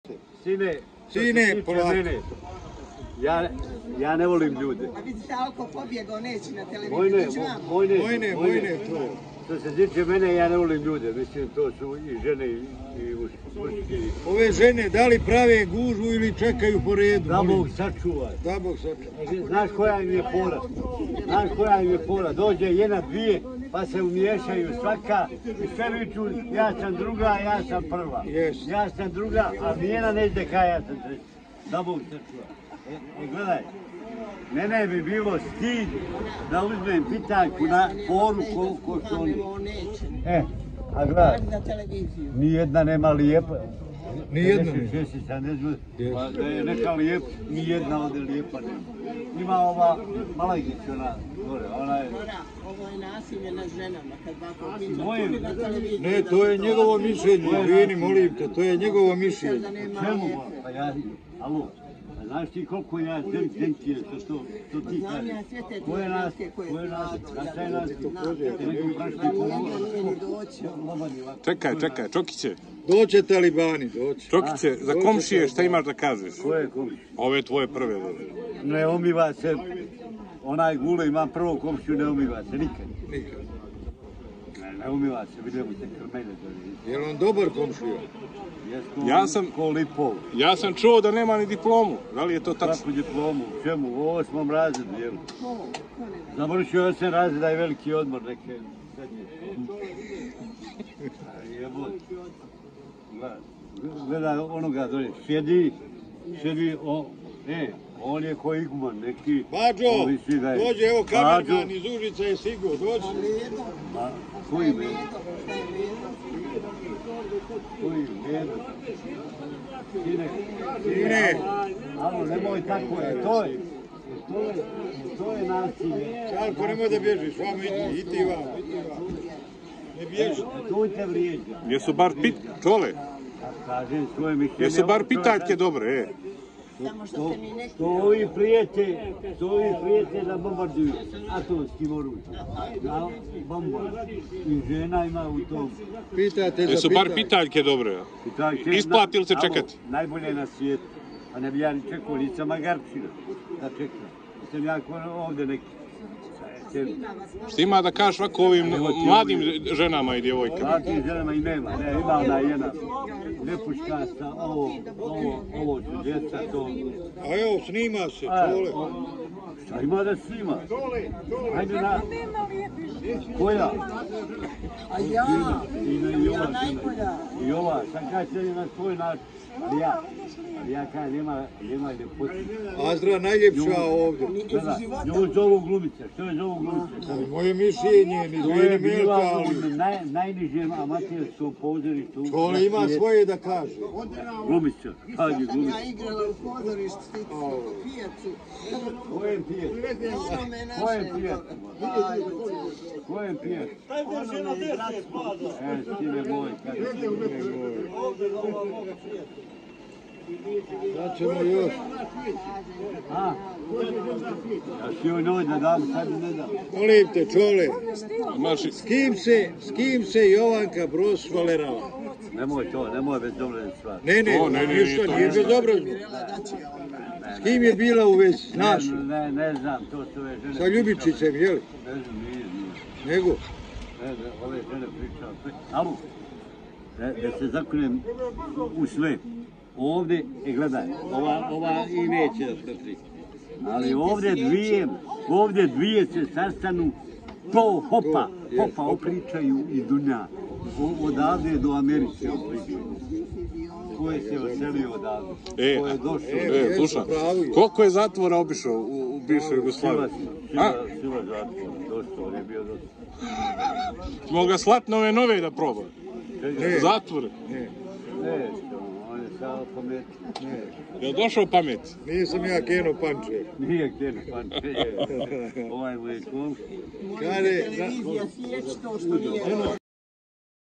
Sine, polako. Ja ne volim ljude. A vidite, Alko pobjegao, neće na Vojne, televiziju. to je. Što se tiče mene, ja ne volim ljude. Mislim, to su i žene i muški. Ove žene, da li prave gužvu ili čekaju po redu? Da Bog sačuva. Da Bog sačuva. Znaš koja im je fora? Dođe jedna, dvije, pa se umiješaju svaka i sve viču, ja sam druga, ja sam prva. Ja sam druga, a nijedna neće kaj ja sam treća. Da Bog sačuva. Gledaj, mene bi bilo stid da uzmem pitanjku na foru ko što oni. A gledaj, nijedna nema lijepa. Nijedna. Pa da je neka lijep, nijedna ovdje lijepa nema. Ima ova Malagić, ona gore, ona je... Ovo je nasilje nad ženama, kad bako priča. Ne, to je njegovo mišljenje, vini, molim te, to je njegovo mišljenje. Čemu? Pa ja, alo, znaš ti koliko ja zemtije, što ti kažeš? Ko je nas? Šta je nas? Čekaj, Čokiće. Doće talibani, doće. Čokiće, za komšije šta imaš da kažeš? Koje komšije? Ove tvoje prve. Ne umiva se, onaj Gule ima prvo komšiju, ne umiva se, nikad. Ne umiva se, vidimo se krmelje. Je li on dobar komšija? Ja sam čuo da nema ni diplomu, da li je to tačno? Kakvu diplomu, čemu, u 8. razredu, jel? Završio 8 razreda i veliki odmor neke srednje. Gleda onoga dolje, sjedi, on je ko iguman, neki... Bađo, dođe, evo kamerman iz Užica je stigo, dođe. Koji Medo? Sine! Alo, nemoj tako je, to je nasilje. Čarko, nemoj da bježiš, vam idi vam. Ne bježi. To te vrijeđa. Jesu bar čole? Kažem svoje mišljenje. Jesu bar pitaljke dobre, To ovi prijete da bombarduju atomskim oružjem. Da bombarduju. I žena ima u tom. Jesu bar pitaljke dobre? Isplati li se čekati? Najbolje na svijetu. A ne bi ja ni čekao, nisam magarčina da čekam. Nisam ja ovdje neki. Što ima da kažeš ovako ovim mladim ženama i djevojkama? Mladim ženama i nema, ima ona jedna nepuškasta, ovo su djeca, to... A evo, snima se, čole. Šta ima da snima? Hajde na... Koja? A ja najbolja. I ova, sad kaj se na svoj način. Ali ja kaj nema ljepoti. Azra najljepša ovdje. Njoj zovu glumice, što je zovu glumice? Moje mišljenje, ni dvije milka, ali... Najnižem amaterskom pozorištu... Čole ima svoje da kaže. Glumica, kaži glumica. Ja igrala u pozorištu, stičku pijacu. Kojem pijacu? Kojem pijacu? Stine moj, kada je Sad ćemo još. Ja si joj noj da dam, sad ne dam. Molim te, čole, s kim se Jovanka Broz švalerala? Nemoj bez dobrane stvari. Ne, ništa, nije bez dobrane. S kim je bila u vezi, znaš? Ne znam, to su ove žene... Sa Ljubičicem, jel? Ne znam, nije. Nego? Ove žene pričao. Alo, da se zakunem u sve. Ovdje, gledaj, ova i neće da skrti. Ali ovdje dvije se sastanu, to hopa opričaju i dunja. Odavde do Amerike opričaju. Ko je se oselio odavde? Ko je došao? Slušaj, koliko je zatvora obišao u bivšoj Jugoslaviji? Sila zatvora, došao, on je bio došao. Smo ga slat nove da proba? Zatvore? Ne. Sao pamet. Je li došao pamet? Nisam ja Keno Panče. Nije Keno Panče, ovaj moj komš. Kade? Televizija sjeći to što nije.